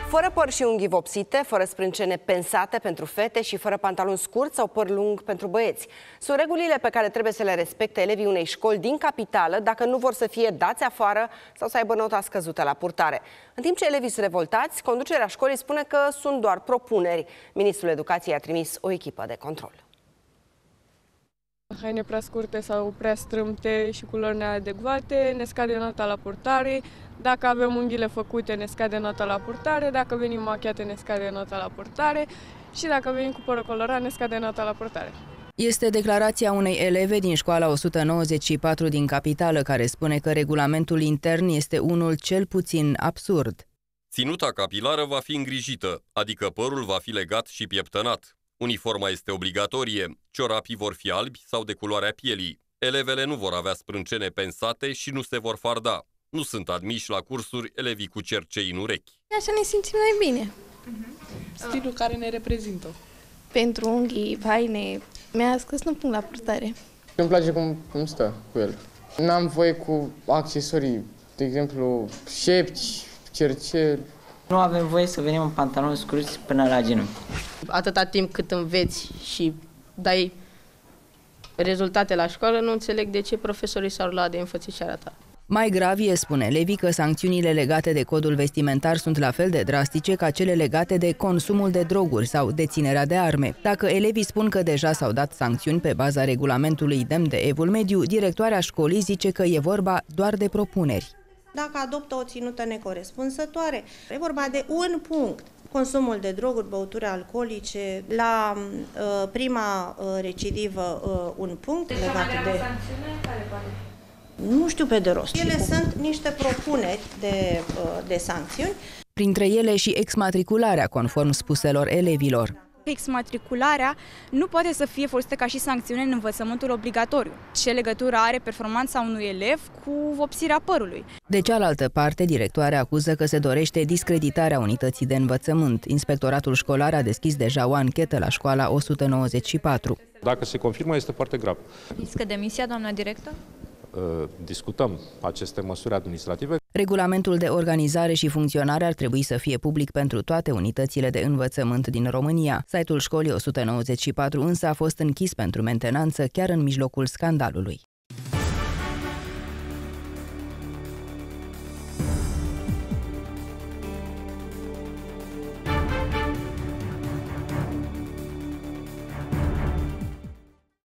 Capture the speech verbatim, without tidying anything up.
Fără păr și unghii vopsite, fără sprâncene pensate pentru fete și fără pantaloni scurți sau păr lung pentru băieți. Sunt regulile pe care trebuie să le respecte elevii unei școli din capitală dacă nu vor să fie dați afară sau să aibă nota scăzută la purtare. În timp ce elevii sunt revoltați, conducerea școlii spune că sunt doar propuneri. Ministrul Educației a trimis o echipă de control. Haine prea scurte sau prea strâmte și culori neadecvate, ne scade nota la purtare. Dacă avem unghiile făcute, ne scade nota la purtare. Dacă venim machiate, ne scade nota la purtare. Și dacă venim cu părul colorat, ne scade nota la purtare. Este declarația unei eleve din școala o sută nouăzeci și patru din capitală, care spune că regulamentul intern este unul cel puțin absurd. Ținuta capilară va fi îngrijită, adică părul va fi legat și pieptănat. Uniforma este obligatorie, ciorapii vor fi albi sau de culoarea pielii. Elevele nu vor avea sprâncene pensate și nu se vor farda. Nu sunt admiși la cursuri elevii cu cercei în urechi. Așa ne simțim mai bine. Uh-huh. Stilul care ne reprezintă. Pentru unghii, haine, mi-a scos un punct la purtare. Îmi place cum, cum stă cu el. N-am voie cu accesorii, de exemplu, șepci, cercel. Nu avem voie să venim în pantaloni scurți până la genunchi. Atâta timp cât înveți și dai rezultate la școală, nu înțeleg de ce profesorii s-au luat de înfățișarea ta. Mai grav e, spune elevii, că sancțiunile legate de codul vestimentar sunt la fel de drastice ca cele legate de consumul de droguri sau deținerea de arme. Dacă elevii spun că deja s-au dat sancțiuni pe baza regulamentului demn de Evul Mediu, directoarea școlii zice că e vorba doar de propuneri. Dacă adoptă o ținută necorespunzătoare, e vorba de un punct. Consumul de droguri, băuturi alcoolice, la uh, prima uh, recidivă uh, un punct deci legat de... sancțiune care poate? Nu știu pe de rost. Ele sunt niște propuneri de, uh, de sancțiuni. Printre ele și exmatricularea, conform spuselor elevilor. Exmatricularea nu poate să fie folosită ca și sancțiune în învățământul obligatoriu. Ce legătură are performanța unui elev cu vopsirea părului? De cealaltă parte, directoarea acuză că se dorește discreditarea unității de învățământ. Inspectoratul școlar a deschis deja o anchetă la școala o sută nouăzeci și patru. Dacă se confirmă, este foarte grav. Riscă demisia, doamna director? Discutăm aceste măsuri administrative. Regulamentul de organizare și funcționare ar trebui să fie public pentru toate unitățile de învățământ din România. Site-ul școlii o sută nouăzeci și patru însă a fost închis pentru mentenanță chiar în mijlocul scandalului.